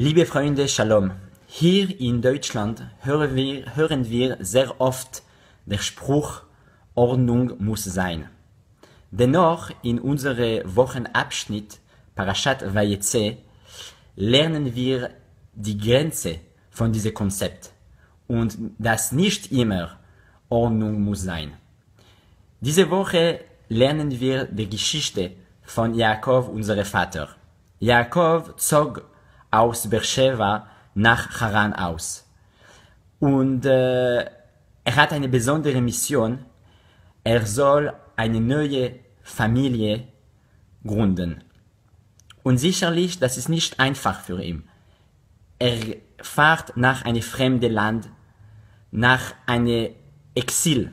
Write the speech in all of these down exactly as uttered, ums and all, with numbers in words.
Liebe Freunde, Shalom. Hier in Deutschland hören wir, hören wir sehr oft den Spruch, Ordnung muss sein. Dennoch in unserem Wochenabschnitt Parashat Vayetze lernen wir die Grenze von diesem Konzept und dass nicht immer Ordnung muss sein. Diese Woche lernen wir die Geschichte von Jakob, unserem Vater. Jakob zog aus Beersheva nach Haran aus. Und äh, er hat eine besondere Mission. Er soll eine neue Familie gründen. Und sicherlich, das ist nicht einfach für ihn. Er fährt nach einem fremden Land, nach einem Exil.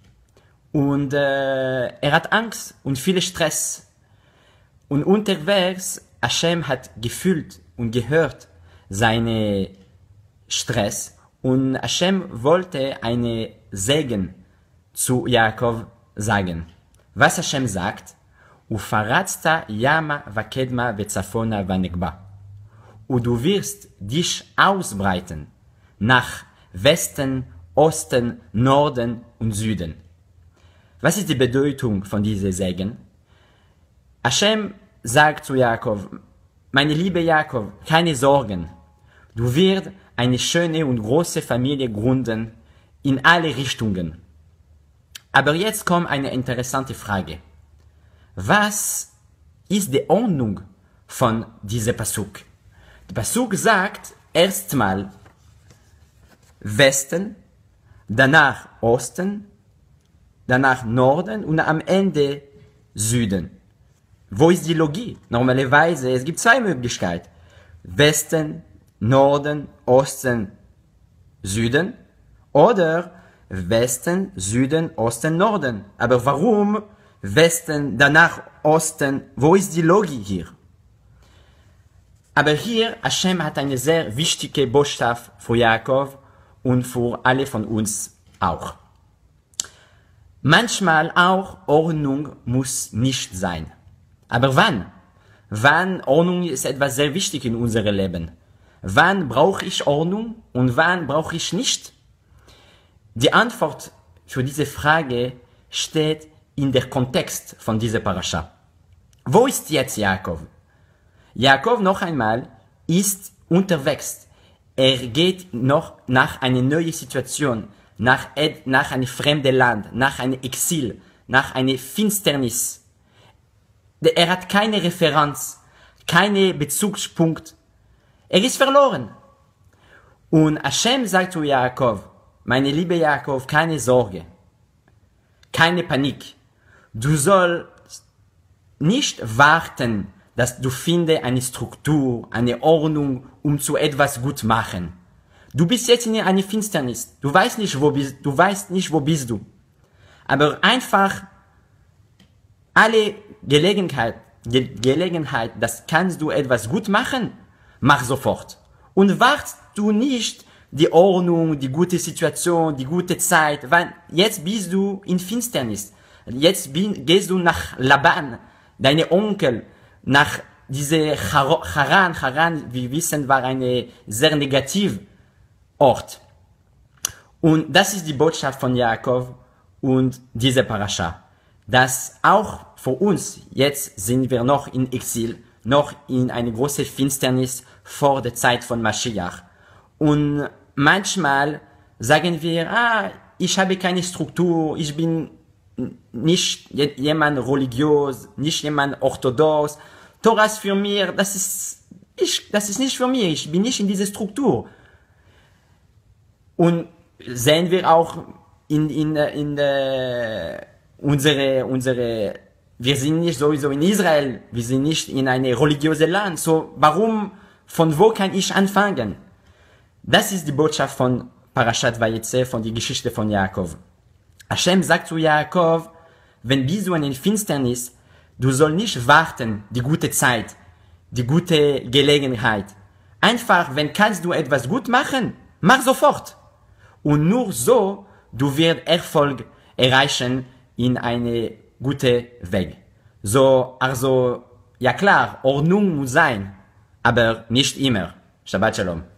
Und äh, er hat Angst und viel Stress. Und unterwegs, Hashem hat gefühlt und gehört seine Stress. Und Hashem wollte eine Segen zu Jakob sagen. Was Hashem sagt, Ufaratzta yama vakedma vetzafona vanegba. Und du wirst dich ausbreiten nach Westen, Osten, Norden und Süden. Was ist die Bedeutung von diesem Segen? Hashem sagt zu Jakob, meine liebe Jakob, keine Sorgen. Du wirst eine schöne und große Familie gründen in alle Richtungen. Aber jetzt kommt eine interessante Frage. Was ist die Ordnung von diesem Pasuk? Der Pasuk sagt erstmal Westen, danach Osten, danach Norden und am Ende Süden. Wo ist die Logik? Normalerweise, es gibt zwei Möglichkeiten. Westen, Norden, Osten, Süden oder Westen, Süden, Osten, Norden. Aber warum Westen, danach Osten? Wo ist die Logik hier? Aber hier, Hashem hat eine sehr wichtige Botschaft für Jakob und für alle von uns auch. Manchmal auch Ordnung muss nicht sein. Aber wann? Wann Ordnung ist etwas sehr wichtig in unserem Leben. Wann brauche ich Ordnung und wann brauche ich nicht? Die Antwort für diese Frage steht in der Kontext von dieser Parascha. Wo ist jetzt Jakob? Jakob noch einmal ist unterwegs. Er geht noch nach einer neuen Situation, nach, nach einem fremden Land, nach einem Exil, nach einer Finsternis. Er hat keine Referenz, keine Bezugspunkt. Er ist verloren. Und Hashem sagt zu Jakob, meine liebe Jakob, keine Sorge, keine Panik. Du sollst nicht warten, dass du findest eine Struktur, eine Ordnung, um zu etwas gut machen. Du bist jetzt in einer Finsternis. Du weißt nicht, wo bist, du weißt nicht, wo bist du. Aber einfach alle Gelegenheit, Ge Gelegenheit, das kannst du etwas gut machen, mach sofort. Und wartest du nicht die Ordnung, die gute Situation, die gute Zeit, weil jetzt bist du in Finsternis. Jetzt bin, gehst du nach Laban, deine Onkel, nach diese Haran. Haran, wie wir wissen, war eine sehr negativ Ort. Und das ist die Botschaft von Jakob und diese Parascha. Dass auch für uns, jetzt sind wir noch in Exil, noch in eine große Finsternis vor der Zeit von Mashiach. Und manchmal sagen wir, ah, ich habe keine Struktur, ich bin nicht jemand religiös, nicht jemand orthodox. Torah ist für mich, das ist, ich, das ist nicht für mich, ich bin nicht in dieser Struktur. Und sehen wir auch in, in, in der, unsere, unsere, wir sind nicht sowieso in Israel, wir sind nicht in einem religiösen Land, so warum, von wo kann ich anfangen? Das ist die Botschaft von Parashat Vayetze, von der Geschichte von Jakob. Hashem sagt zu Jakob, wenn bist du in der Finsternis, du sollst nicht warten, die gute Zeit, die gute Gelegenheit. Einfach, wenn kannst du etwas gut machen, mach sofort. Und nur so, du wirst Erfolg erreichen in eine gute Weg. So, also, ja klar, Ordnung muss sein, aber nicht immer. Shabbat Shalom.